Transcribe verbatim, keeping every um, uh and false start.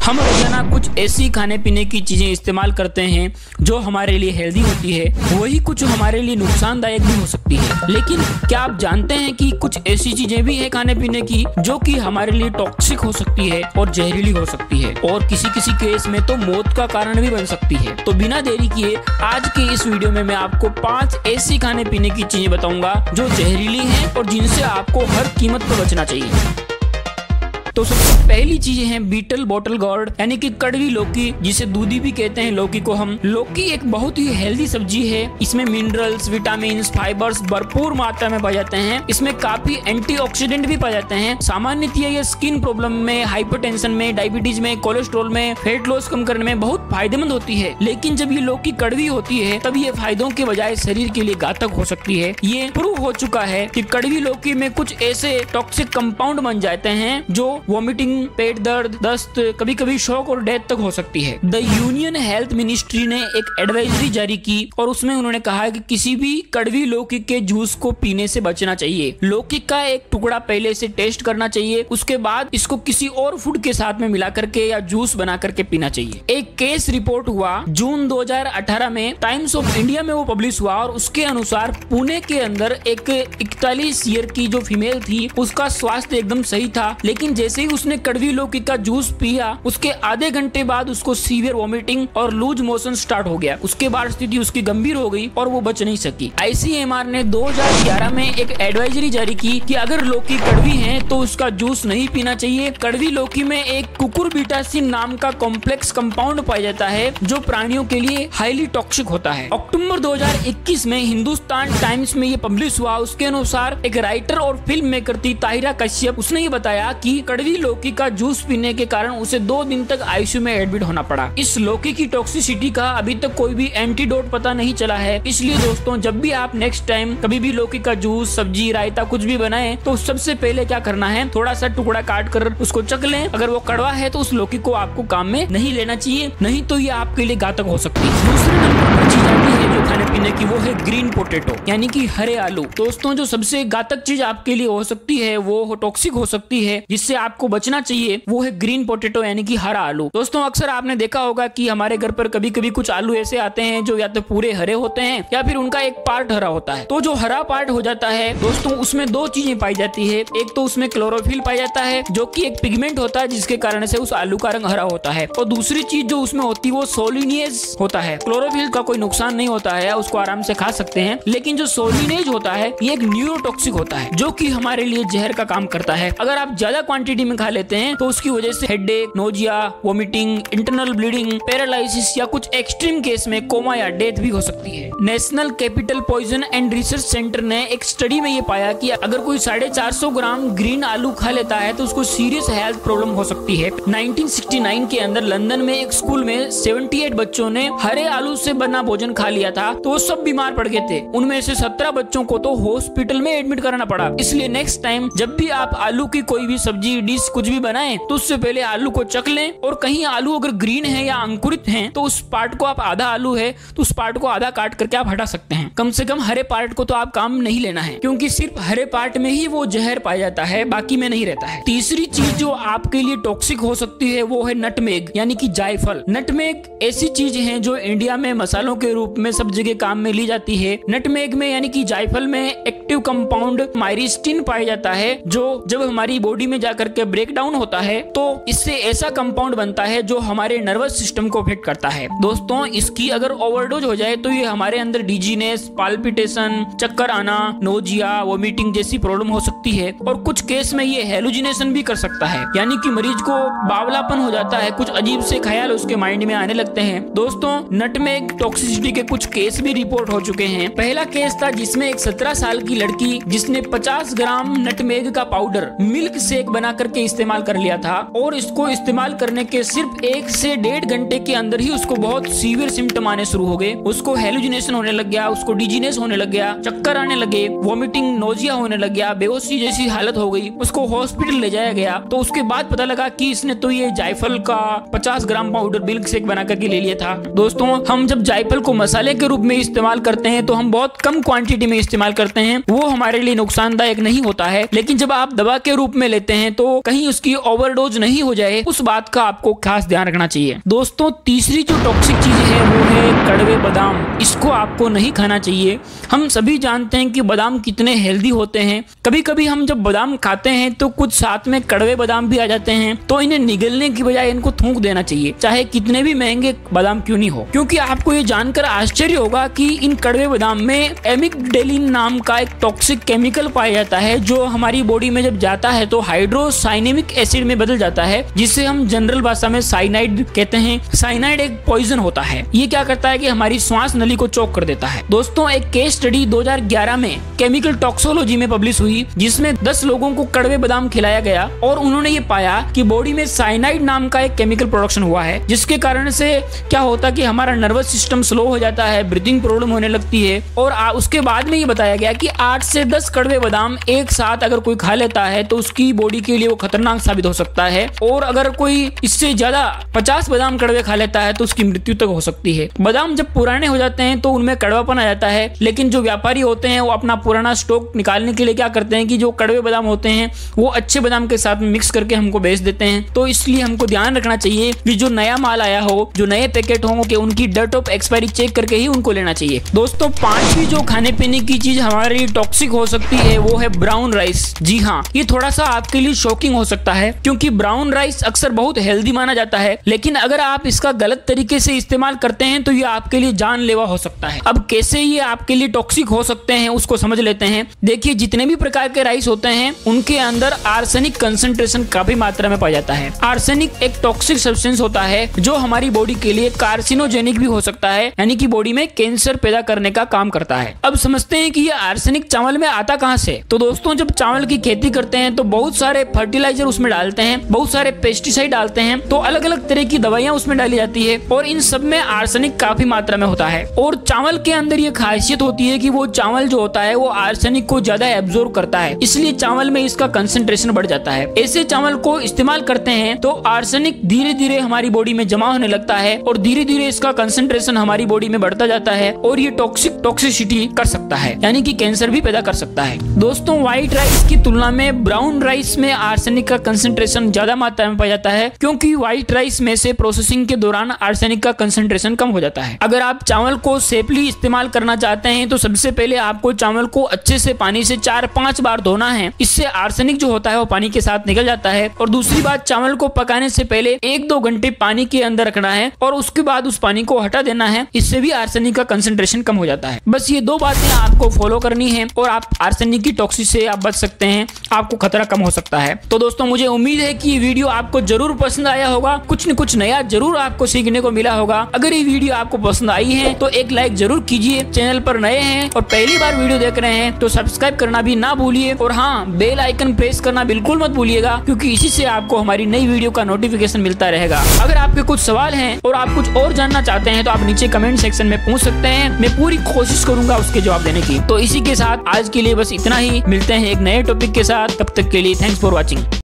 हम रोजाना कुछ ऐसी खाने पीने की चीजें इस्तेमाल करते हैं जो हमारे लिए हेल्दी होती है, वही कुछ हमारे लिए नुकसानदायक भी हो सकती है। लेकिन क्या आप जानते हैं कि कुछ ऐसी चीजें भी है खाने पीने की जो कि हमारे लिए टॉक्सिक हो सकती है और जहरीली हो सकती है, और किसी किसी केस में तो मौत का कारण भी बन सकती है। तो बिना देरी किए आज के इस वीडियो में मैं आपको पांच ऐसी खाने पीने की चीजें बताऊंगा जो जहरीली हैं और जिनसे आपको हर कीमत पर बचना चाहिए। तो सबसे पहली चीज है बीटल बॉटल गोर्ड यानी कि कड़वी लौकी, जिसे दूधी भी कहते हैं लौकी को हम। लौकी एक बहुत ही हेल्दी सब्जी है। इसमें मिनरल्स, विटामिन, फाइबर्स भरपूर मात्रा में पाए जाते हैं। इसमें काफी एंटीऑक्सीडेंट भी पाए जाते हैं। सामान्यतः ये स्किन प्रॉब्लम में, हाइपरटेंशन में, डायबिटीज में, कोलेस्ट्रॉल में, फैट लॉस कम करने में बहुत फायदेमंद होती है। लेकिन जब ये लौकी कड़वी होती है तब ये फायदों के बजाय शरीर के लिए घातक हो सकती है। ये प्रूव हो चुका है कि कड़वी लौकी में कुछ ऐसे टॉक्सिक कंपाउंड बन जाते हैं जो वॉमिटिंग, पेट दर्द, दस्त, कभी कभी शॉक और डेथ तक हो सकती है। द यूनियन हेल्थ मिनिस्ट्री ने एक एडवाइजरी जारी की और उसमें उन्होंने कहा है कि किसी भी कड़वी लौकी के जूस को पीने से बचना चाहिए। लौकी का एक टुकड़ा पहले से टेस्ट करना चाहिए, उसके बाद इसको किसी और फूड के साथ में मिला करके या जूस बना करके पीना चाहिए। एक केस रिपोर्ट हुआ जून दो हज़ार अठारह में, टाइम्स ऑफ इंडिया में वो पब्लिश हुआ और उसके अनुसार पुणे के अंदर एक इकतालीस ईयर की जो फीमेल थी उसका स्वास्थ्य एकदम सही था, लेकिन जैसे ही उसने कड़वी लौकी का जूस पिया उसके आधे घंटे बाद उसको सीवियर वॉमिटिंग और लूज मोशन स्टार्ट हो गया। उसके बाद स्थिति उसकी गंभीर हो गई और वो बच नहीं सकी। आई सी एम आर ने दो हज़ार ग्यारह में एक एडवाइजरी जारी की कि अगर लौकी कड़वी है तो उसका जूस नहीं पीना चाहिए। कड़वी लौकी में एक कुकुरबिटासिन नाम का कॉम्प्लेक्स कंपाउंड पाया जाता है जो प्राणियों के लिए हाईली टॉक्सिक होता है। अक्टूबर दो हज़ार इक्कीस में हिंदुस्तान टाइम्स में ये पब्लिश हुआ। उसके अनुसार एक राइटर और फिल्म मेकर थी ताहिरा कश्यप, उसने ये बताया कि कड़वी लौकी का जूस पीने के कारण उसे दो दिन तक आई सी यू में एडमिट होना पड़ा। इस लौकी की टॉक्सिसिटी का अभी तक कोई भी एंटीडोट पता नहीं चला है। इसलिए दोस्तों, जब भी आप नेक्स्ट टाइम कभी भी लौकी का जूस, सब्जी, रायता कुछ भी बनाएं तो सबसे पहले क्या करना है, थोड़ा सा टुकड़ा काट कर उसको चख लें। अगर वो कड़वा है तो उस लौकी को आपको काम में नहीं लेना चाहिए, नहीं तो ये आपके लिए घातक हो सकती है। दूसरे नंबर पर चीज आती है जो खाने पीने की, वो है ग्रीन पोटैटो यानी कि हरे आलू। दोस्तों, जो सबसे घातक चीज आपके लिए हो सकती है, वो टॉक्सिक हो सकती है, जिससे आपको बचना चाहिए, वो है ग्रीन पोटैटो यानी कि हरा आलू। दोस्तों, अक्सर आपने देखा होगा कि हमारे घर पर कभी कभी कुछ आलू ऐसे आते हैं जो या तो पूरे हरे होते हैं या फिर उनका एक पार्ट हरा होता है। तो जो हरा पार्ट हो जाता है दोस्तों, उसमें दो चीजें पाई जाती है। एक तो उसमें क्लोरोफिल पाया जाता है जो कि एक पिगमेंट होता है जिसके कारण से उस आलू का रंग हरा होता है, और दूसरी चीज जो उसमें होती है वो सोलिनेज होता है। क्लोरोफिल का कोई नुकसान नहीं होता है, उसको आराम से खा सकते हैं, लेकिन जो सोलिनेज होता है ये एक न्यूरोटॉक्सिक होता है जो कि हमारे लिए जहर का काम करता है। अगर आप ज्यादा क्वांटिटी में खा लेते हैं तो उसकी वजह से headache, nausea, vomiting, internal bleeding, paralysis या कुछ एक्सट्रीम केस में कोमा या डेथ भी हो सकती है। National capital poison and research centre ने एक स्टडी में ये पाया कि अगर कोई साढ़े चार सौ ग्राम ग्रीन आलू खा लेता है तो उसको सीरियस हेल्थ प्रॉब्लम हो सकती है। उन्नीस सौ उनहत्तर के अंदर लंदन में एक स्कूल में अठहत्तर बच्चों ने हरे आलू से बना भोजन खा लिया था तो वो सब बीमार पड़ गए थे। उनमें से सत्रह बच्चों को तो हॉस्पिटल में एडमिट कराना पड़ा। इसलिए नेक्स्ट टाइम जब भी आप आलू की कोई भी सब्जी, डिश कुछ भी बनाएं तो उससे पहले आलू को चख लें, और कहीं आलू अगर ग्रीन है या अंकुरित हैं तो उस पार्ट को आप, आधा आलू है तो उस पार्ट को आधा काट करके आप हटा सकते हैं। कम से कम हरे पार्ट को तो आप काम नहीं लेना है, क्योंकि सिर्फ हरे पार्ट में ही वो जहर पाया जाता है, बाकी में नहीं रहता है। तीसरी चीज जो आपके लिए टॉक्सिक हो सकती है वो है नटमेग यानी कि जायफल। नटमेग ऐसी चीज है जो इंडिया में मसालों के रूप में सब जगह काम में ली जाती है। नटमेग में यानी कि जायफल में एक्टिव कंपाउंड माइरिस्टिन पाया जाता है जो जब हमारी बॉडी में जाकर के ब्रेक डाउन होता है तो इससे ऐसा कंपाउंड बनता है जो हमारे नर्वस सिस्टम को अफेक्ट करता है। दोस्तों, इसकी अगर ओवरडोज हो जाए तो ये हमारे अंदर डिजीनेस, पाल्पिटेशन, चक्कर आना, नोजिया, वोमिटिंग जैसी प्रॉब्लम हो सकती है, और कुछ केस में ये हेलुसिनेशन भी कर सकता है, यानी कि मरीज को बावलापन हो जाता है, कुछ अजीब से ख्याल उसके माइंड में आने लगते हैं। दोस्तों, नटमेग टॉक्सिसिटी के कुछ केस भी रिपोर्ट हो चुके हैं। पहला केस था जिसमें एक सत्रह साल की लड़की जिसने पचास ग्राम नटमेग का पाउडर मिल्क शेक बना करके इस्तेमाल कर लिया था, और इसको इस्तेमाल करने के सिर्फ एक से डेढ़ घंटे के अंदर ही उसको बहुत सीवियर सिम्टम आने शुरू हो गए। उसको हेलुसिनेशन होने लग गया, उसको डिजीनेस होने लग गया, चक्कर आने लगे, वॉमिटिंग, नोजिया होने लग गया, बेहोशी जैसी हालत हो गई। उसको हॉस्पिटल ले जाया गया तो उसके बाद पता लगा कि इसने तो ये जायफल का पचास ग्राम पाउडर मिल्क शेक बना करके ले लिया था। दोस्तों, हम जब जायफल को मसाले मसाले के रूप में इस्तेमाल करते हैं तो हम बहुत कम क्वांटिटी में इस्तेमाल करते हैं, वो हमारे लिए नुकसानदायक नहीं होता है। लेकिन जब आप दवा के रूप में लेते हैं तो कहीं उसकी ओवरडोज नहीं हो जाए, उस बात का आपको खास ध्यान रखना चाहिए। दोस्तों, तीसरी जो टॉक्सिक चीज है वो है कड़वे बादाम। इसको आपको नहीं खाना चाहिए। हम सभी जानते हैं कि बादाम कितने हेल्दी होते हैं। कभी कभी हम जब बादाम खाते हैं तो कुछ साथ में कड़वे बादाम भी आ जाते हैं, तो इन्हें निगलने की बजाय इनको थूक देना चाहिए, चाहे कितने भी महंगे बादाम क्यों नहीं हो। क्योंकि आपको ये जानकर आश्चर्य होगा कि इन कड़वे बादाम में एमिगडेलिन नाम का एक टॉक्सिक केमिकल पाया जाता है, जो हमारी बॉडी में जब जाता है तो हाइड्रोसाइनेमिक एसिड में बदल जाता है, जिसे हम जनरल भाषा में साइनाइड कहते हैं। साइनाइड एक पॉइजन होता है। ये क्या करता है कि हमारी श्वास नली को चोक कर देता है। दोस्तों, एक केस स्टडी दो हज़ार ग्यारह में केमिकल टॉक्सोलॉजी में पब्लिश हुई, जिसमें दस लोगों को कड़वे बादाम खिलाया गया और उन्होंने ये पाया कि बॉडी में साइनाइड नाम का एक केमिकल प्रोडक्शन हुआ है, जिसके कारण से क्या होता कि हमारा नर्वस सिस्टम स्लो हो जाता है, ब्रीथिंग प्रॉब्लम होने लगती है। और आ, उसके बाद में ये बताया गया कि आठ से दस कड़वे बादाम एक साथ अगर कोई खा लेता है तो उसकी बॉडी के लिए वो खतरनाक साबित हो सकता है, और अगर कोई इससे ज्यादा पचास बादाम कड़वे खा लेता है तो उसकी मृत्यु तक हो सकती है। बादाम जब पुराने हो जाते हैं तो उनमें कड़वापन आ जाता है, लेकिन जो व्यापारी होते हैं वो अपना पुराना स्टॉक निकालने के लिए क्या करते हैं कि जो कड़वे बादाम होते हैं वो अच्छे बादाम के साथ मिक्स करके हमको बेच देते हैं। तो इसलिए हमको ध्यान रखना चाहिए कि जो नया माल आया हो, जो नए पैकेट हो, कि उनकी डेट ऑफ एक्सपायरी चेक करके ही उनको लेना चाहिए। दोस्तों, पांचवी जो खाने पीने की चीज हमारे लिए टॉक्सिक हो सकती है वो है ब्राउन राइस। जी हाँ, ये थोड़ा सा आपके लिए शॉकिंग हो सकता है, क्योंकि ब्राउन राइस अक्सर बहुत हेल्दी माना जाता है, लेकिन अगर आप इसका गलत तरीके से इस्तेमाल करते हैं तो ये आपके लिए जानलेवा हो सकता है। अब कैसे ये आपके लिए टॉक्सिक हो सकते हैं उसको समझ लेते हैं। देखिए, जितने भी प्रकार के राइस होते हैं उनके अंदर आर्सेनिक कंसंट्रेशन काफी मात्रा में पाया जाता है। आर्सेनिक एक टॉक्सिक सब्सटेंस होता है जो हमारी बॉडी के लिए कार्सिनोजेनिक भी हो सकता है, यानी कि बॉडी में कैंसर पैदा करने का काम करता है। अब समझते हैं कि ये आर्सेनिक चावल में आता कहां से। तो दोस्तों, जब चावल की खेती करते हैं तो बहुत सारे फर्टिलाइजर उसमें डालते हैं, बहुत सारे पेस्टिसाइड डालते हैं, तो अलग अलग तरह की दवाइयां उसमें डाली जाती है और इन सब में आर्सेनिक काफी मात्रा में होता है। और चावल के अंदर ये खासियत होती है कि वो चावल जो होता है वो आर्सेनिक को ज्यादा एब्जॉर्ब करता है, इसलिए चावल में इसका कंसंट्रेशन बढ़ जाता है। ऐसे चावल को इस्तेमाल करते हैं तो आर्सेनिक धीरे धीरे हमारी बॉडी में जमा होने लगता है और धीरे धीरे इसका कंसंट्रेशन हमारी बॉडी में बढ़ता जाता है और ये टॉक्सिक टॉक्सिसिटी कर सकता है, यानी कि कैंसर भी पैदा कर सकता है। दोस्तों, व्हाइट राइस की तुलना में ब्राउन राइस में आर्सेनिक का कंसंट्रेशन ज्यादा मात्रा में पाया जाता है, क्योंकि व्हाइट राइस में से प्रोसेसिंग के दौरान आर्सेनिक का कंसंट्रेशन कम हो जाता है। अगर आप चावल को सेफली इस्तेमाल करना चाहते हैं तो सबसे पहले आपको चावल को अच्छे से पानी से चार पांच बार धोना है, इससे आर्सेनिक जो होता है वो पानी के साथ निकल जाता है। और दूसरी बात, चावल को पकाने से पहले एक दो घंटे पानी के अंदर रखना है और उसके बाद उस पानी को हटा देना है, इससे भी आर्सेनिक का कंसंट्रेशन कम हो जाता है। बस ये दो बातें आपको फॉलो करनी है और आप आर्सेनिक की टॉक्सिक से आप बच सकते हैं, आपको खतरा कम हो सकता है। तो दोस्तों, मुझे उम्मीद है कि ये वीडियो आपको जरूर पसंद आया होगा, कुछ न कुछ नया जरूर आपको सीखने को मिला होगा। अगर ये वीडियो आपको पसंद आई है तो एक लाइक जरूर कीजिए। चैनल पर नए हैं और पहली बार वीडियो देख रहे हैं तो सब्सक्राइब करना भी ना भूलिए, और हाँ, बेल आइकन प्रेस करना बिल्कुल मत भूलिएगा, क्योंकि इसी से आपको हमारी नई वीडियो का नोटिफिकेशन मिलता रहेगा। अगर आपके कुछ सवाल हैं और आप कुछ और जानना चाहते हैं तो आप नीचे कमेंट सेक्शन में पूछ सकते हैं, मैं पूरी कोशिश करूंगा उसके जवाब देने की। तो इसी के साथ आज के लिए बस इतना ही, मिलते हैं एक नए टॉपिक के साथ, तब तक के लिए थैंक्स फॉर वॉचिंग।